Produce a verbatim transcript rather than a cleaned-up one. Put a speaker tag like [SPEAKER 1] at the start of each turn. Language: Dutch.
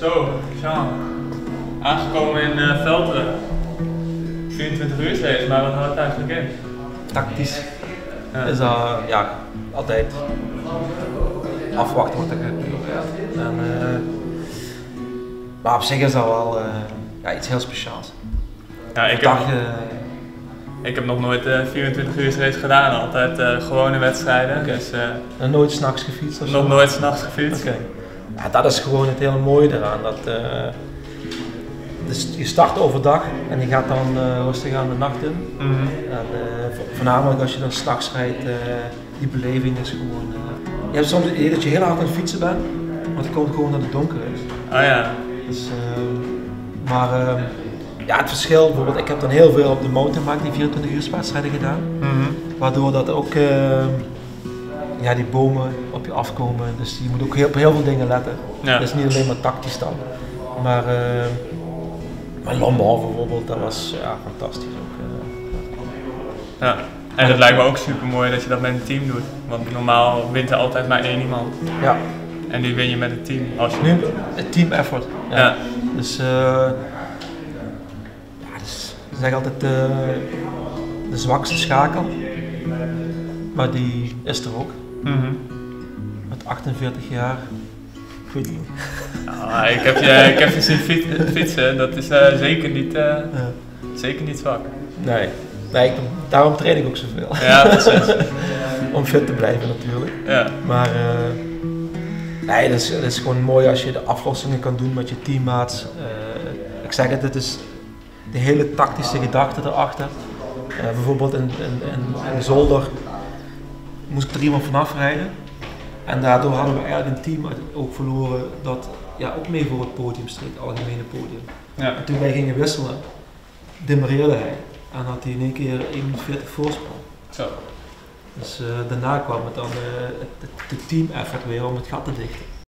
[SPEAKER 1] Zo, Jean. Aangekomen in uh, Velteren. vierentwintig uur race, maar wat houdt het eigenlijk in?
[SPEAKER 2] Tactisch
[SPEAKER 1] Ja.
[SPEAKER 2] is dat ja, altijd afwachten wat er gebeurt. En, uh, maar op zich is dat wel uh, ja, iets heel speciaals.
[SPEAKER 1] Ja, ik,
[SPEAKER 2] dag,
[SPEAKER 1] heb,
[SPEAKER 2] uh,
[SPEAKER 1] ik heb nog nooit uh, vierentwintig uur race gedaan, altijd uh, gewone wedstrijden.
[SPEAKER 2] Okay.
[SPEAKER 1] Dus, uh,
[SPEAKER 2] en nooit s'nachts gefietst of zo?
[SPEAKER 1] Nog nooit s'nachts gefietst.
[SPEAKER 2] Okay. Ja, dat is gewoon het hele mooie eraan. Dat, uh, dus je start overdag en je gaat dan uh, rustig aan de nacht in.
[SPEAKER 1] Mm-hmm.
[SPEAKER 2] En, uh, voornamelijk als je dan s'nachts rijdt, uh, die beleving is gewoon... Uh, je hebt soms het idee dat je heel hard aan het fietsen bent, maar het komt gewoon dat het donker is.
[SPEAKER 1] Oh ja.
[SPEAKER 2] Dus, uh, maar uh, ja, het verschil, bijvoorbeeld ik heb dan heel veel op de mountainbike die vierentwintig uur wedstrijden gedaan.
[SPEAKER 1] Mm-hmm.
[SPEAKER 2] Waardoor dat ook uh, ja, die bomen op je afkomen, dus je moet ook heel, op heel veel dingen letten.
[SPEAKER 1] Ja.
[SPEAKER 2] Dus niet alleen maar tactisch dan. Maar, uh, maar Lombard bijvoorbeeld, dat was ja, fantastisch ook. Uh.
[SPEAKER 1] Ja. En het lijkt me ook super mooi dat je dat met een team doet. Want normaal wint er altijd maar één iemand.
[SPEAKER 2] Ja.
[SPEAKER 1] En die win je met een team. Als je...
[SPEAKER 2] Nu een team effort. Ja.
[SPEAKER 1] Ja.
[SPEAKER 2] Dus, uh, ja, dus ik zeg altijd uh, de zwakste schakel. Maar die is er ook.
[SPEAKER 1] Mm-hmm.
[SPEAKER 2] Met achtenveertig jaar. Ik weet niet.
[SPEAKER 1] Ah, ik, heb je, ik heb je zien fietsen, dat is uh, zeker, niet, uh, ja. zeker niet zwak.
[SPEAKER 2] Nee, nee ik, daarom train ik ook zoveel.
[SPEAKER 1] Ja, precies.
[SPEAKER 2] Om fit te blijven natuurlijk.
[SPEAKER 1] Ja.
[SPEAKER 2] Maar uh, nee, het is, het is gewoon mooi als je de aflossingen kan doen met je teammaats. Uh, ik zeg het, het is de hele tactische gedachte erachter. Uh, bijvoorbeeld in, in, in, in de zolder moest ik er iemand vanaf rijden. En daardoor hadden we eigenlijk een team ook verloren dat ja, ook mee voor het podium streed, het algemene podium.
[SPEAKER 1] Ja.
[SPEAKER 2] En toen wij gingen wisselen, demereerde hij en had hij in één keer één minuut veertig voorsprong.
[SPEAKER 1] Zo.
[SPEAKER 2] Dus uh, daarna kwam het dan uh, het, het team effort weer om het gat te dichten.